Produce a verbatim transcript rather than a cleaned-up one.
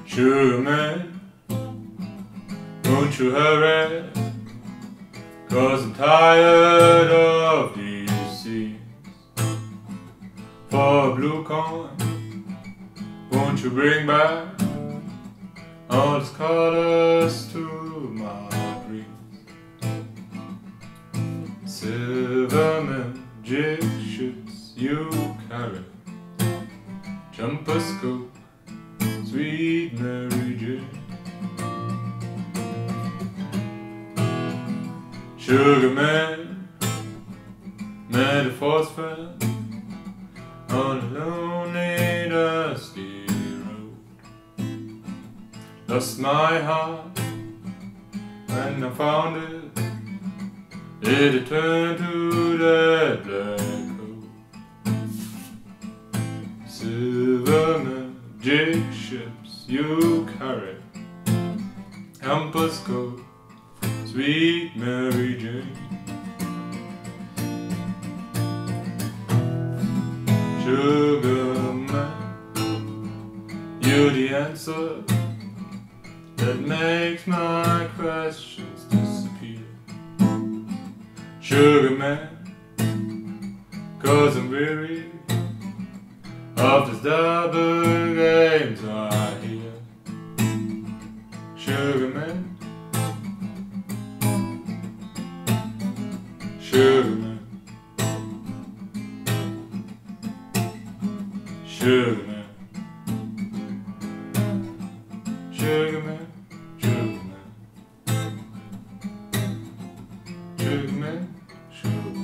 Sugarman, won't you hurry? 'Cause I'm tired of these scenes. For a blue coin, won't you bring back all these colors to my dreams? Silverman, jig ships you carry, jumper scoop, sweet Mary Jane. Sugarman, metaphors friend on a lonely dusty road. Lost my heart when I found it, it had turned to that black hole. Silverman, jig ships you carry, compass scope, sweet Mary Jane. Sugarman, you're the answer that makes my questions disappear. Sugarman, 'cause I'm weary of these double games I hear. Sugarman, Sugarman, Sugarman, Sugarman, Sugarman, Sugarman, Sugarman.